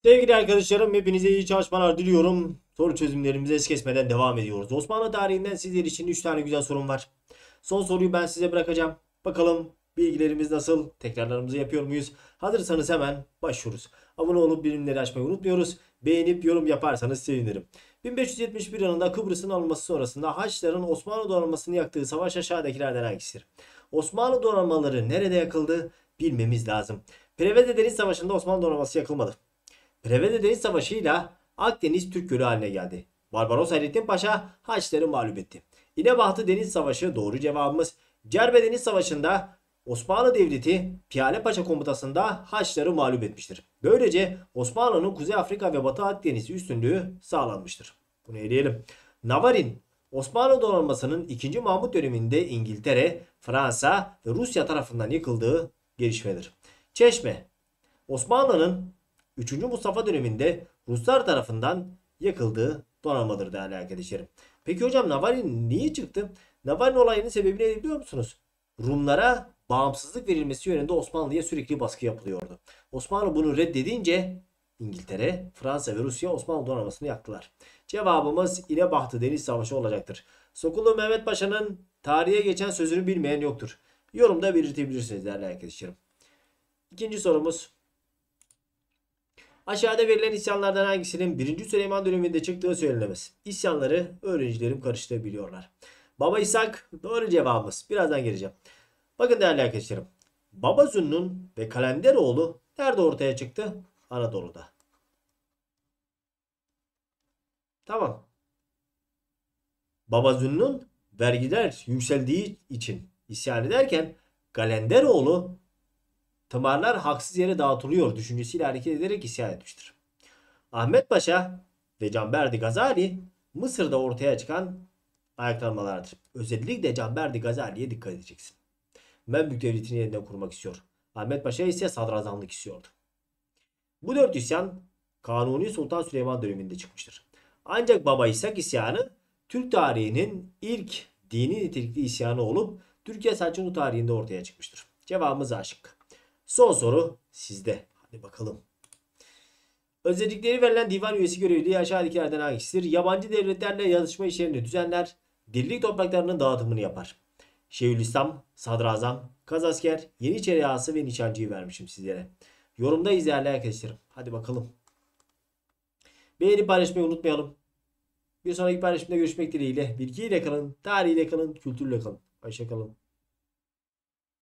Sevgili arkadaşlarım, hepinize iyi çalışmalar diliyorum. Soru çözümlerimize es kesmeden devam ediyoruz. Osmanlı tarihinden sizler için 3 tane güzel sorum var. Son soruyu ben size bırakacağım. Bakalım bilgilerimiz nasıl? Tekrarlarımızı yapıyor muyuz? Hazırsanız hemen başlıyoruz. Abone olup bildirimleri açmayı unutmuyoruz. Beğenip yorum yaparsanız sevinirim. 1571 yılında Kıbrıs'ın alınması sonrasında Haçlıların Osmanlı donanmasını yaktığı savaş aşağıdakilerden hangisidir? Osmanlı donanmaları nerede yakıldı? Bilmemiz lazım. Preveze Deniz Savaşı'nda Osmanlı donanması yakılmadı. Preveze Deniz Savaşı'yla Akdeniz Türk Gölü haline geldi. Barbaros Hayrettin Paşa Haçlıları mağlup etti. İnebahtı Deniz Savaşı doğru cevabımız. Cerbe Deniz Savaşı'nda Osmanlı Devleti Piyale Paşa komutasında Haçlıları mağlup etmiştir. Böylece Osmanlı'nın Kuzey Afrika ve Batı Akdeniz üstünlüğü sağlanmıştır. Bunu eleyelim. Navarin Osmanlı donanmasının 2. Mahmut döneminde İngiltere, Fransa ve Rusya tarafından yıkıldığı gelişmedir. Çeşme Osmanlı'nın 3. Mustafa döneminde Ruslar tarafından yakıldığı donanmadır değerli arkadaşlarım. Peki hocam Navarin niye çıktı? Navarin olayının sebebini ne biliyor musunuz? Rumlara bağımsızlık verilmesi yönünde Osmanlı'ya sürekli baskı yapılıyordu. Osmanlı bunu reddedince İngiltere, Fransa ve Rusya Osmanlı donanmasını yaktılar. Cevabımız İnebahtı Deniz Savaşı olacaktır. Sokullu Mehmet Paşa'nın tarihe geçen sözünü bilmeyen yoktur. Yorumda belirtebilirsiniz değerli arkadaşlarım. İkinci sorumuz. Aşağıda verilen isyanlardan hangisinin 1. Süleyman döneminde çıktığı söylenemez. İsyanları öğrencilerim karıştırabiliyorlar. Baba İshak doğru cevabımız. Birazdan geleceğim. Bakın değerli arkadaşlarım. Baba Zünnun ve Kalenderoğlu nerede ortaya çıktı? Anadolu'da. Tamam. Baba Zünnun vergiler yükseldiği için isyan ederken Kalenderoğlu tımarlar haksız yere dağıtılıyor düşüncesiyle hareket ederek isyan etmiştir. Ahmet Paşa ve Canberdi Gazali Mısır'da ortaya çıkan ayaklanmalardır. Özellikle Canberdi Gazali'ye dikkat edeceksin. Memlük Devleti'ni yeniden kurmak istiyor. Ahmet Paşa ise sadrazamlık istiyordu. Bu dört isyan Kanuni Sultan Süleyman döneminde çıkmıştır. Ancak Baba İshak isyanı Türk tarihinin ilk dini nitelikli isyanı olup Türkiye Selçuklu tarihinde ortaya çıkmıştır. Cevabımız A şıkkı. Son soru sizde. Hadi bakalım. Özellikleri verilen divan üyesi görevliliği aşağıdakilerden hangisidir? Yabancı devletlerle yazışma işlerini düzenler, dirlik topraklarının dağıtımını yapar. Şeyhülislam, Sadrazam, Kazasker, Yeniçeri Ağası ve Nişancı'yı vermişim sizlere. Yorumda izlerler arkadaşlarım. Hadi bakalım. Beğenip paylaşmayı unutmayalım. Bir sonraki paylaşımda görüşmek dileğiyle. Bilgiyle kalın, tarihiyle kalın, kültürle kalın. Hoşçakalın.